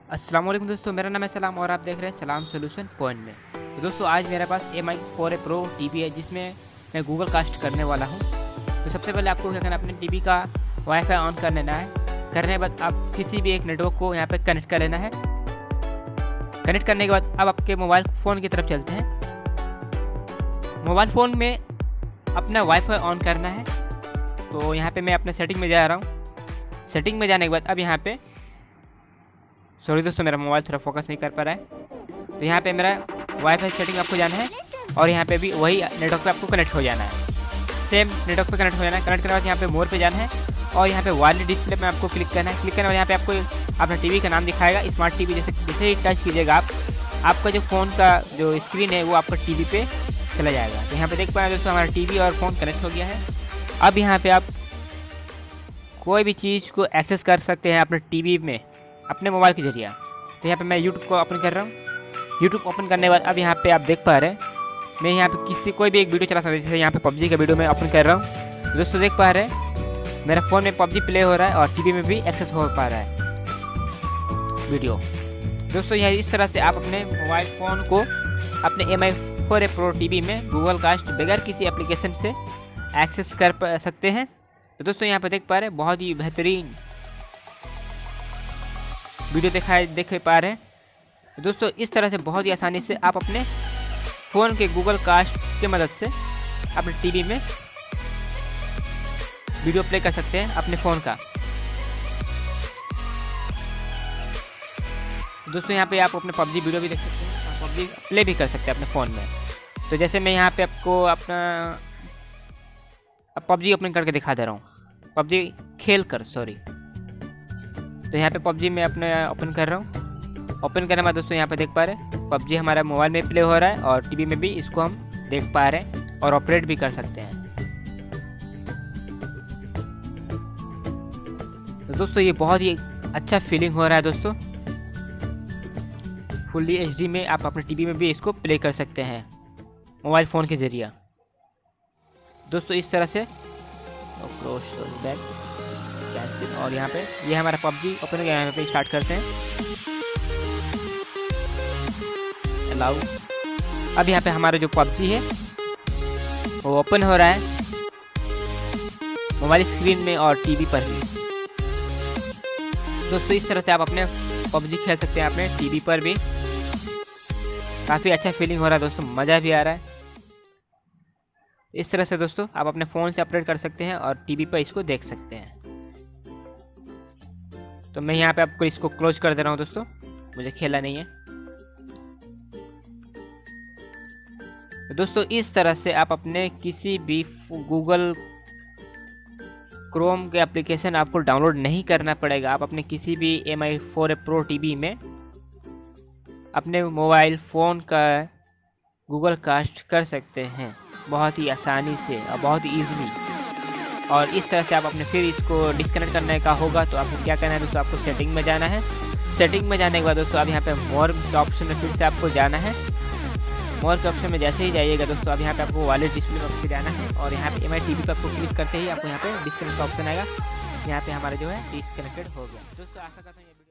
अस्सलाम वालेकुम दोस्तों, मेरा नाम है सलाम और आप देख रहे हैं सलाम सोल्यूशन पॉइंट में। तो दोस्तों आज मेरे पास MI 4A Pro टीवी है जिसमें मैं गूगल कास्ट करने वाला हूं। तो सबसे पहले आपको क्या करना है, अपने टीवी का वाईफाई ऑन कर लेना है। करने के बाद आप किसी भी एक नेटवर्क को यहां पे कनेक्ट कर लेना है। कनेक्ट करने के बाद अब आपके मोबाइल फ़ोन की तरफ चलते हैं। मोबाइल फ़ोन में अपना वाईफाई ऑन करना है। तो यहाँ पे मैं अपने सेटिंग में जा रहा हूँ। सेटिंग में जाने के बाद अब यहाँ पे सॉरी दोस्तों, मेरा मोबाइल थोड़ा फोकस नहीं कर पा रहा है। तो यहाँ पे मेरा वाईफाई सेटिंग आपको जाना है और यहाँ पे भी वही नेटवर्क पे आपको कनेक्ट हो जाना है। सेम नेटवर्क पे कनेक्ट हो जाना है। कनेक्ट करने के बाद यहाँ पे मोर पे जाना है और यहाँ पे वायरलेस डिस्प्ले पे आपको क्लिक करना है। क्लिक करने के बाद यहाँ पे आपको अपना टीवी का नाम दिखाएगा, स्मार्ट टीवी। जैसे ही टच कीजिएगा आपका जो फ़ोन का जो स्क्रीन है वो आपका टीवी पे चला जाएगा। तो यहाँ पे देख पाए दोस्तों, हमारा टीवी और फ़ोन कनेक्ट हो गया है। अब यहाँ पे आप कोई भी चीज़ को एक्सेस कर सकते हैं अपने टीवी में अपने मोबाइल के जरिए। तो यहाँ पे मैं यूट्यूब को ओपन कर रहा हूँ। यूट्यूब ओपन करने के बाद अब यहाँ पे आप देख पा रहे हैं मैं यहाँ पे कोई भी एक वीडियो चला सकता हूँ। जैसे यहाँ पे पबजी का वीडियो मैं ओपन कर रहा हूँ। दोस्तों देख पा रहे हैं मेरा फ़ोन में पबजी प्ले हो रहा है और टीवी में भी एक्सेस हो पा रहा है वीडियो। दोस्तों यह इस तरह से आप अपने मोबाइल फ़ोन को अपने MI 4A Pro टीवी में गूगल कास्ट बगैर किसी एप्लीकेशन से एक्सेस कर सकते हैं। तो दोस्तों यहाँ पे देख पा रहे हैं बहुत ही बेहतरीन वीडियो देख पा रहे हैं। तो दोस्तों इस तरह से बहुत ही आसानी से आप अपने फ़ोन के गूगल कास्ट की मदद से अपने टीवी में वीडियो प्ले कर सकते हैं अपने फ़ोन का। दोस्तों यहाँ पे आप अपने पबजी वीडियो भी देख सकते हैं, पबजी प्ले भी कर सकते हैं अपने फ़ोन में। तो जैसे मैं यहाँ पे आपको अपना पबजी ओपन करके दिखा दे रहा हूँ, पबजी खेल कर सॉरी। तो यहाँ पे पबजी मैं अपने ओपन कर रहा हूँ। ओपन करने के बाद दोस्तों यहाँ पे देख पा रहे हैं पबजी हमारा मोबाइल में प्ले हो रहा है और टीवी में भी इसको हम देख पा रहे हैं और ऑपरेट भी कर सकते हैं। तो दोस्तों ये बहुत ही अच्छा फीलिंग हो रहा है दोस्तों। फुल्ली HD में आप अपने टीवी में भी इसको प्ले कर सकते हैं मोबाइल फ़ोन के ज़रिए। दोस्तों इस तरह से और यहाँ पे ये हमारा पबजी ओपन हो गया। यहाँ पे स्टार्ट करते हैं अलाउ। अब यहाँ पे हमारा जो पबजी है वो ओपन हो रहा है मोबाइल स्क्रीन में और टीवी पर भी। दोस्तों इस तरह से आप अपने पबजी खेल सकते हैं अपने टीवी पर भी। काफ़ी अच्छा फीलिंग हो रहा है दोस्तों, मज़ा भी आ रहा है। इस तरह से दोस्तों आप अपने फ़ोन से अपडेट कर सकते हैं और टीवी पर इसको देख सकते हैं। तो मैं यहाँ पे आपको इसको क्लोज कर दे रहा हूँ दोस्तों, मुझे खेलना नहीं है। तो दोस्तों इस तरह से आप अपने किसी भी गूगल क्रोम के एप्लीकेशन आपको डाउनलोड नहीं करना पड़ेगा। आप अपने किसी भी MI 4A Pro टीवी में अपने मोबाइल फ़ोन का गूगल कास्ट कर सकते हैं बहुत ही आसानी से और बहुत ही ईजिली। और इस तरह से आप अपने फिर इसको डिस्कनेक्ट करने का होगा तो आपको क्या करना है दोस्तों, आपको सेटिंग में जाना है। सेटिंग में जाने के बाद दोस्तों अब यहाँ पे मोर के ऑप्शन में फिर से आपको जाना है। मोर के ऑप्शन में जैसे ही जाइएगा दोस्तों अब यहाँ पे आपको वायरलेस डिस्प्ले में आपको जाना है और यहाँ पे MI टीवी पर आपको क्लिक करते ही आपको यहाँ पे डिस्कनेक्ट का ऑप्शन आएगा। यहाँ पे हमारा जो है डिस्कनेक्टेड हो गया। दोस्तों आशा करता हूँ